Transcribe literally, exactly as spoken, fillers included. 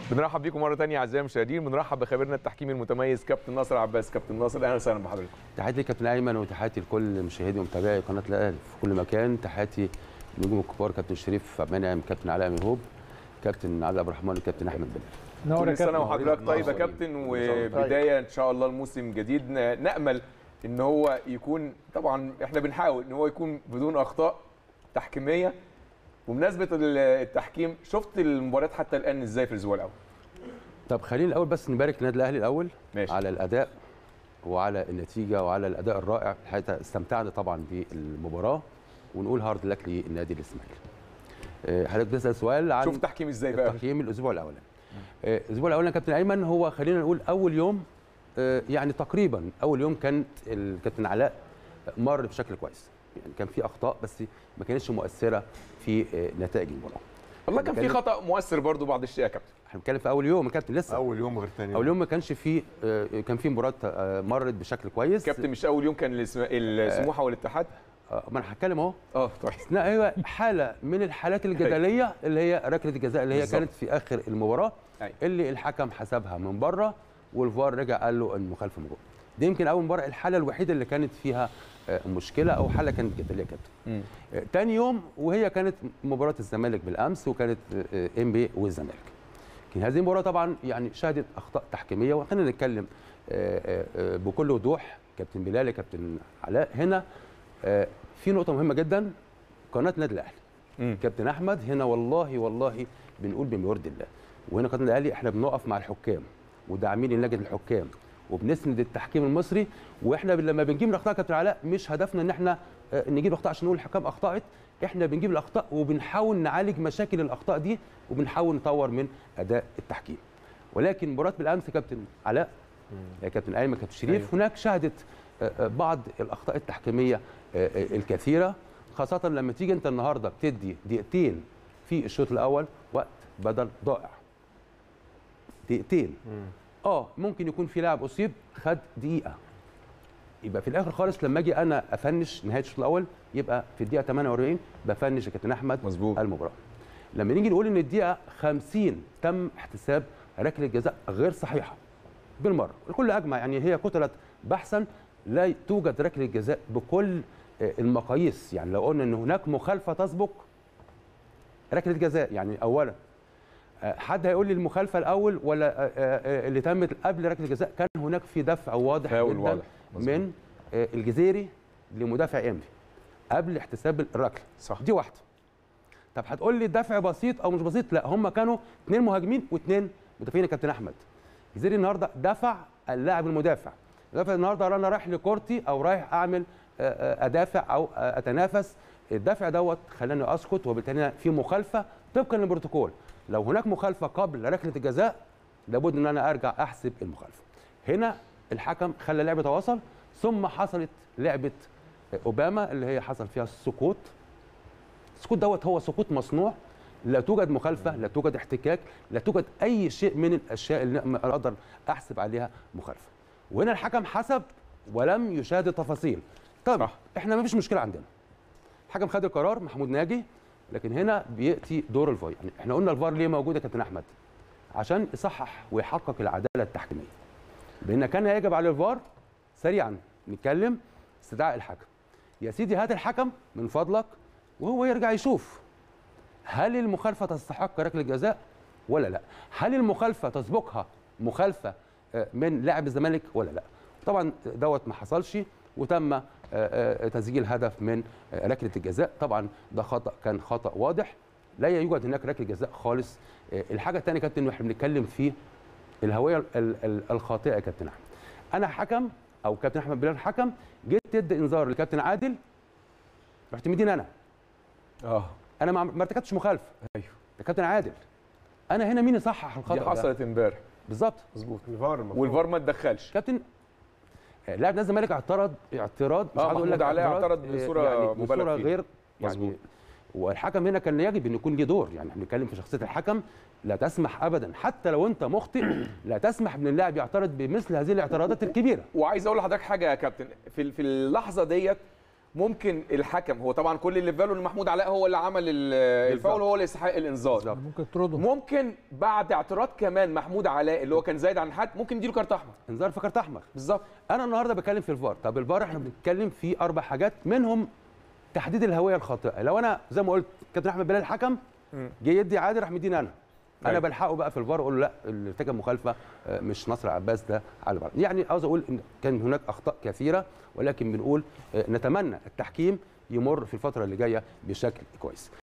بنرحب بيكم مره ثانيه اعزائي المشاهدين، بنرحب بخبيرنا التحكيمي المتميز كابتن ناصر عباس. كابتن ناصر اهلا وسهلا بحضرتك. تحياتي لكابتن ايمن وتحياتي لكل مشاهدي ومتابعي قناه الاهلي في كل مكان. تحياتي للنجوم الكبار كابتن شريف عبد المنعم، كابتن علاء ميهوب، كابتن عادل عبد الرحمن، والكابتن احمد بلال. كل سنه وحضرتك طيب يا كابتن، وبدايه ان شاء الله الموسم جديد نامل ان هو يكون، طبعا احنا بنحاول ان هو يكون بدون اخطاء تحكيميه. وبمناسبه التحكيم، شفت المباريات حتى الان ازاي في الاسبوع الاول؟ طب خلينا الاول بس نبارك للنادي الاهلي الاول ماشي. على الاداء وعلى النتيجه وعلى الاداء الرائع. الحقيقه استمتعنا طبعا بالمباراه، ونقول هارد لك للنادي الاسماعيلي. حضرتك بتسال سؤال عن شوف التحكيم ازاي بقى؟ تحكيم الاسبوع الاولاني. الاسبوع الاولاني يا كابتن ايمن، هو خلينا نقول اول يوم يعني تقريبا اول يوم كانت الكابتن علاء مر بشكل كويس، يعني كان في اخطاء بس ما كانتش مؤثره في نتائج المباراه. والله كان في خطا مؤثر برضو بعض الشيء يا كابتن. احنا بنتكلم في اول يوم يا كابتن، لسه اول يوم غير ثاني يوم. اول يوم ما كانش في، كان في مباراه مرت بشكل كويس. كابتن مش اول يوم كان السموحه والاتحاد؟ ما انا هتكلم اهو. اه طيب. لا ايوه، حاله من الحالات الجدليه اللي هي ركله الجزاء اللي هي بالزبط. كانت في اخر المباراه اللي الحكم حسبها من بره والفار رجع قال له المخالفه من جوه. دي يمكن اول مباراه الحاله الوحيده اللي كانت فيها مشكله او حاله كانت جدليه كابتن. تاني يوم وهي كانت مباراه الزمالك بالامس، وكانت ام بي والزمالك. لكن هذه المباراه طبعا يعني شهدت اخطاء تحكيميه، وخلينا نتكلم بكل وضوح. كابتن بلال، كابتن علاء، هنا في نقطه مهمه جدا. قناه النادي الاهلي كابتن احمد هنا والله والله بنقول بمورد الله، وهنا قناه الاهلي احنا بنقف مع الحكام وداعمين لجنه الحكام وبنسند التحكيم المصري. واحنا لما بنجيب الاخطاء كابتن علاء مش هدفنا ان احنا نجيب الاخطاء عشان نقول الحكام اخطات، احنا بنجيب الاخطاء وبنحاول نعالج مشاكل الاخطاء دي وبنحاول نطور من اداء التحكيم. ولكن مباراه بالامس كابتن علاء يا كابتن ايمن، كابتن شريف، أيوه. هناك شهدت بعض الاخطاء التحكيميه الكثيره، خاصه لما تيجي انت النهارده بتدي دقيقتين في الشوط الاول وقت بدل ضائع. دقيقتين اه ممكن يكون في لاعب اصيب خد دقيقه، يبقى في الاخر خالص لما اجي انا افنش نهايه الشوط الاول يبقى في الدقيقه ثمانية وأربعين بفنش يا كابتن احمد مظبوط المباراه. لما نيجي نقول ان الدقيقه خمسين تم احتساب ركله جزاء غير صحيحه بالمره، الكل اجمع يعني هي كتلت بحثا لا توجد ركله جزاء بكل المقاييس. يعني لو قلنا ان هناك مخالفه تسبق ركله جزاء، يعني اولا حد هيقول لي المخالفه الاول ولا اللي تمت قبل ركله الجزاء؟ كان هناك في دفع واضح جدا واضح. من الجزيري لمدافع انبي قبل احتساب الركله، صح. دي واحده. طب هتقول لي دفع بسيط او مش بسيط؟ لا، هم كانوا اثنين مهاجمين واثنين مدافعين يا كابتن احمد. الجزيري النهارده دفع اللاعب المدافع، دفع النهارده انا رايح لكورتي او رايح اعمل ادافع او اتنافس، الدفع دوت خلاني اسكت، وبالتالي في مخالفه طبقا للبروتوكول. لو هناك مخالفه قبل ركله الجزاء لابد ان انا ارجع احسب المخالفه. هنا الحكم خلى اللعب يتواصل، ثم حصلت لعبه اوباما اللي هي حصل فيها السقوط. السقوط دوت هو سقوط مصنوع، لا توجد مخالفه، لا توجد احتكاك، لا توجد اي شيء من الاشياء اللي اقدر احسب عليها مخالفه. وهنا الحكم حسب ولم يشاهد التفاصيل. طب احنا ما فيش مشكله عندنا، الحكم خد القرار محمود ناجي، لكن هنا بياتي دور الفار. يعني احنا قلنا الفار ليه موجود يا كابتن احمد؟ عشان يصحح ويحقق العداله التحكيميه. بان كان يجب على الفار سريعا نتكلم استدعاء الحكم. يا سيدي هات الحكم من فضلك وهو يرجع يشوف هل المخالفه تستحق ركله جزاء ولا لا؟ هل المخالفه تسبقها مخالفه من لاعب الزمالك ولا لا؟ طبعا دوت ما حصلش، وتم تسجيل هدف من ركله الجزاء. طبعا ده خطا، كان خطا واضح، لا يوجد هناك ركله جزاء خالص. الحاجه الثانيه كابتن واحنا بنتكلم في الهويه الخاطئه يا كابتن احمد، انا حكم او كابتن احمد بلال حكم، جيت تدي انذار لكابتن عادل رحت مديني انا اه انا ما ارتكبتش مخالفه. ايوه ده كابتن عادل، انا هنا مين يصحح الخطا؟ دي حصلت امبارح بالظبط مظبوط. الفار والفار ما اتدخلش كابتن. لاعب نادي الزمالك اعترض اعتراض مش عايز اقول لك عليه، اعترض بصوره يعني مبالغ فيها غير مظبوط. يعني والحكم هنا كان يجب ان يكون ليه دور. يعني احنا بنتكلم في شخصيه الحكم، لا تسمح ابدا حتى لو انت مخطئ لا تسمح ان اللاعب يعترض بمثل هذه الاعتراضات الكبيره. وعايز اقول لحضرتك حاجه يا كابتن، في في اللحظه ديت ممكن الحكم هو طبعا كل اللي في باله ان محمود علاء هو اللي عمل الفاول وهو اللي يستحق الانذار، ممكن ترده، ممكن بعد اعتراض كمان محمود علاء اللي هو كان زايد عن الحد ممكن يديله كارت احمر، انذار في كارت احمر بالظبط. انا النهارده بتكلم في الفار. طب الفار احنا بنتكلم في اربع حاجات، منهم تحديد الهويه الخاطئه. لو انا زي ما قلت كابتن احمد بلال الحكم جه يدي عادي راح مديني انا انا أيوة. بلحقه بقى في الفار اقول له لا اللي ارتكب مخالفه مش نصر عباس ده على بعض. يعني عاوز اقول ان كان هناك اخطاء كثيره، ولكن بنقول نتمنى التحكيم يمر في الفتره اللي جايه بشكل كويس.